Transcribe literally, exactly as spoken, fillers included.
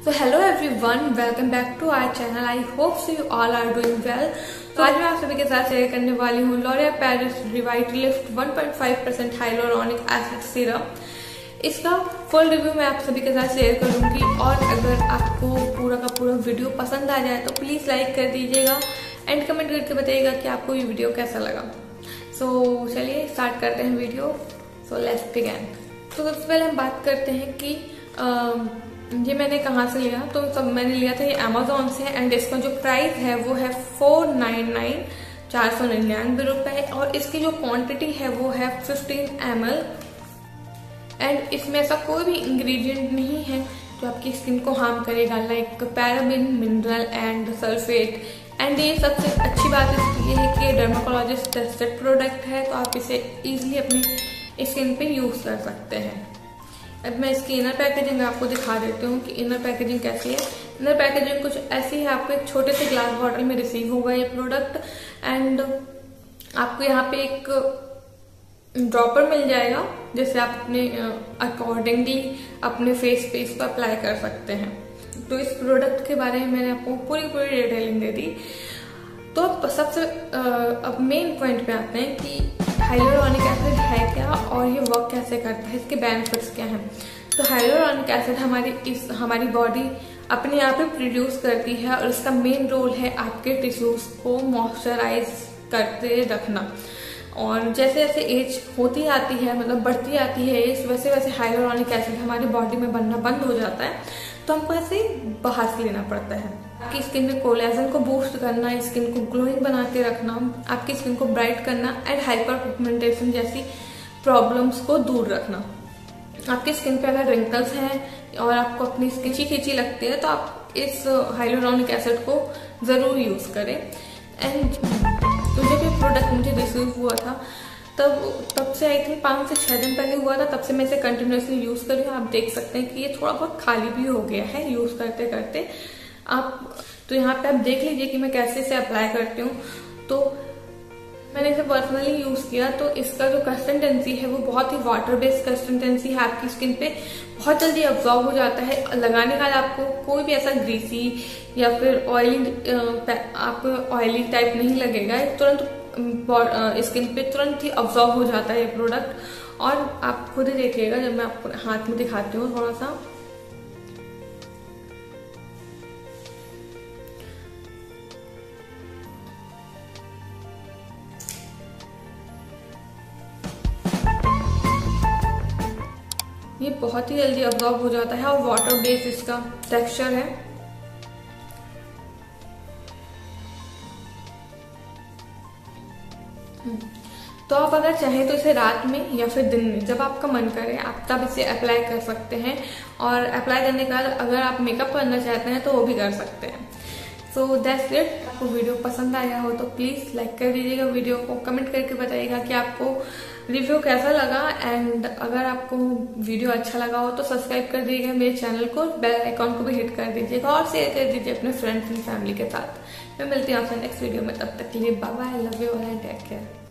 So hello everyone, welcome back to our channel. I hope so you all are doing well. तो आज मैं आप सभी के साथ शेयर करने वाली हूँ L'Oreal Paris Revitalift one point five percent hyaluronic acid serum. इसका फुल रिव्यू मैं आप सभी के साथ शेयर करूंगी और अगर आपको पूरा का पूरा वीडियो पसंद आ जाए तो प्लीज लाइक कर दीजिएगा एंड कमेंट करके बताइएगा कि आपको ये वीडियो कैसा लगा। सो so, चलिए स्टार्ट करते हैं वीडियो। So let's begin. तो सबसे पहले हम बात करते हैं कि uh, ये मैंने कहाँ से लिया। तो सब मैंने लिया था ये अमेजोन से एंड इसका जो प्राइस है वो है फोर नाइन नाइन चार सौ निन्यानवे रुपए और इसकी जो क्वांटिटी है वो है फिफ्टीन एम एल एंड इसमें ऐसा कोई भी इंग्रेडिएंट नहीं है जो आपकी स्किन को हार्म करेगा, like paraben, mineral and sulphate. And ये सबसे अच्छी बात इसकी ये है कि ये डर्माकोलॉजिस्ट टेस्टेड प्रोडक्ट है, तो आप इसे इजीली अपनी स्किन पे यूज कर सकते हैं। अब मैं इसकी इनर पैकेजिंग आपको दिखा देती हूँ कि इनर पैकेजिंग कैसी है। इनर पैकेजिंग कुछ ऐसी है, आपको एक छोटे से ग्लास बॉटल में रिसीव होगा ये प्रोडक्ट एंड आपको यहाँ पे एक ड्रॉपर मिल जाएगा जिससे आप अपने अकॉर्डिंगली अपने फेस पे इसको अप्लाई कर सकते हैं। तो इस प्रोडक्ट के बारे में मैंने आपको पूरी पूरी डिटेलिंग दे दी। तो अब सबसे अब मेन पॉइंट पे आते हैं कि हाइलोरॉनिक एसिड है क्या और ये वर्क कैसे करता है, इसके बेनिफिट्स क्या हैं। तो हाइलोरॉनिक एसिड हमारी इस हमारी बॉडी अपने आप ही प्रोड्यूस करती है और इसका मेन रोल है आपके टिश्यूज को मॉइस्चराइज करते रखना। और जैसे जैसे एज होती आती है, मतलब बढ़ती आती है एज, वैसे वैसे हाइलोरॉनिक एसिड हमारी बॉडी में बनना बंद हो जाता है, तो हमको ऐसे बाहर से लेना पड़ता है। आपकी स्किन में कोलेजन को बूस्ट करना, स्किन को ग्लोइंग बना के रखना, आपकी स्किन को ब्राइट करना एंड हाइपर पिगमेंटेशन जैसी प्रॉब्लम्स को दूर रखना। आपकी स्किन पे अगर रिंकल्स हैं और आपको अपनी स्किन खींची खींची लगती है तो आप इस हाइलोरॉनिक एसिड को जरूर यूज करें। एंड तो जब ये प्रोडक्ट मुझे रिसीव हुआ था तब तब से आई थिंक पाँच से छह दिन पहले हुआ था, तब से मैं इसे कंटिन्यूसली यूज कर रही हूँ। आप देख सकते हैं कि ये थोड़ा बहुत खाली भी हो गया है यूज करते करते आप। तो यहाँ पे आप देख लीजिए कि मैं कैसे इसे अप्लाई करती हूँ। तो मैंने इसे पर्सनली यूज किया तो इसका जो कंसिस्टेंसी है वो बहुत ही वाटर बेस्ड कंसिस्टेंसी है, आपकी स्किन पे बहुत जल्दी अब्जॉर्ब हो जाता है। लगाने का आपको कोई भी ऐसा ग्रीसी या फिर ऑयली आप ऑयली टाइप नहीं लगेगा, तुरंत स्किन पे तुरंत ही अब्जॉर्ब हो जाता है ये प्रोडक्ट। और आप खुद ही देखिएगा जब मैं आपको हाथ में दिखाती हूँ थोड़ा सा, ये बहुत ही जल्दी अब्जॉर्ब हो जाता है और वाटर बेस्ड इसका टेक्सचर है। तो आप अगर चाहें तो इसे रात में या फिर दिन में जब आपका मन करे आप तब इसे अप्लाई कर सकते हैं। और अप्लाई करने के बाद अगर आप मेकअप करना चाहते हैं तो वो भी कर सकते हैं। So that's it. आपको वीडियो पसंद आया हो तो प्लीज लाइक कर दीजिएगा वीडियो को, कमेंट करके बताइएगा कि आपको रिव्यू कैसा लगा एंड अगर आपको वीडियो अच्छा लगा हो तो सब्सक्राइब कर दीजिएगा मेरे चैनल को, बेल आइकॉन को भी हिट कर दीजिएगा और शेयर कर दीजिए अपने फ्रेंड्स एंड फैमिली के साथ। मैं मिलती हूँ आपसे नेक्स्ट वीडियो में, तब तक के लिए bye bye, love you and take care.